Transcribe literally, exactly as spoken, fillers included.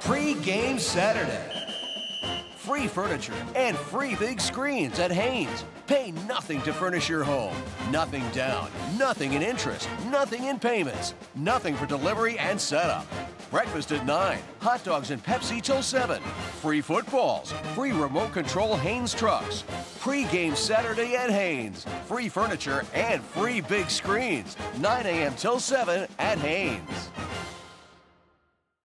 Pre-game Saturday. Free furniture and free big screens at Haynes. Pay nothing to furnish your home. Nothing down, nothing in interest, nothing in payments, nothing for delivery and setup. Breakfast at nine, hot dogs and Pepsi till seven. Free footballs, free remote control Haynes trucks. Pre-game Saturday at Haynes. Free furniture and free big screens. nine a m till seven at Haynes.